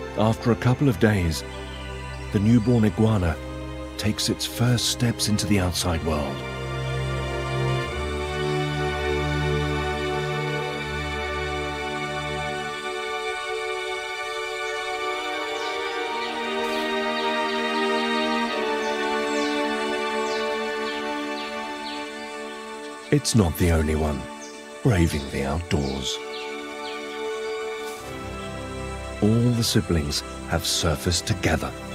After a couple of days, the newborn iguana takes its first steps into the outside world. It's not the only one braving the outdoors. All the siblings have surfaced together